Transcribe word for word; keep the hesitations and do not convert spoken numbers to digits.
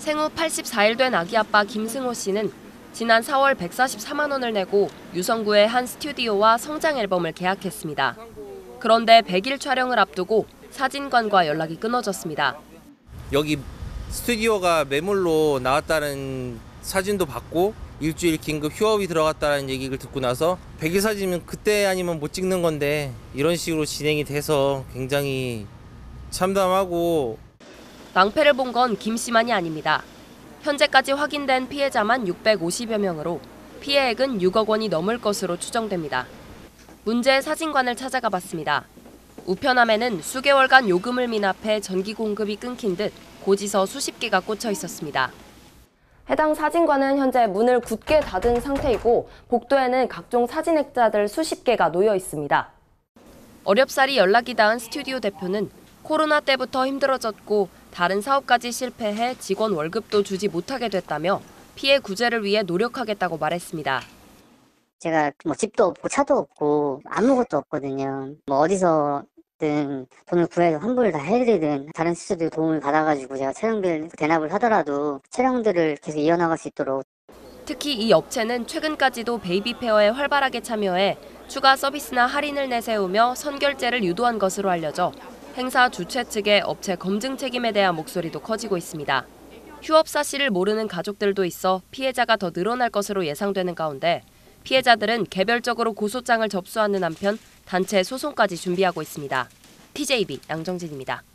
생후 팔십사 일 된 아기 아빠 김승호 씨는 지난 사월 백사십사만 원을 내고 유성구의 한 스튜디오와 성장 앨범을 계약했습니다. 그런데 백 일 촬영을 앞두고 사진관과 연락이 끊어졌습니다. 여기 스튜디오가 매물로 나왔다는 사진도 받고 일주일 긴급 휴업이 들어갔다는 얘기를 듣고 나서 백 일 사진이면 그때 아니면 못 찍는 건데 이런 식으로 진행이 돼서 굉장히 참담하고. 낭패를 본 건 김 씨만이 아닙니다. 현재까지 확인된 피해자만 육백오십여 명으로 피해액은 육억 원이 넘을 것으로 추정됩니다. 문제의 사진관을 찾아가 봤습니다. 우편함에는 수개월간 요금을 미납해 전기 공급이 끊긴 듯 고지서 수십 개가 꽂혀 있었습니다. 해당 사진관은 현재 문을 굳게 닫은 상태이고 복도에는 각종 사진 액자들 수십 개가 놓여 있습니다. 어렵사리 연락이 닿은 스튜디오 대표는 코로나 때부터 힘들어졌고 다른 사업까지 실패해 직원 월급도 주지 못하게 됐다며 피해 구제를 위해 노력하겠다고 말했습니다. 제가 뭐 집도 없고 차도 없고 아무것도 없거든요. 뭐 어디서든 돈을 구해서 환불을 다 해드리든 다른 스튜디오 도움을 받아가지고 제가 촬영비를 대납을 하더라도 촬영들을 계속 이어나갈 수 있도록. 특히 이 업체는 최근까지도 베이비 페어에 활발하게 참여해 추가 서비스나 할인을 내세우며 선결제를 유도한 것으로 알려져 행사 주최 측의 업체 검증 책임에 대한 목소리도 커지고 있습니다. 휴업 사실을 모르는 가족들도 있어 피해자가 더 늘어날 것으로 예상되는 가운데 피해자들은 개별적으로 고소장을 접수하는 한편 단체 소송까지 준비하고 있습니다. 티제이비 양정진입니다.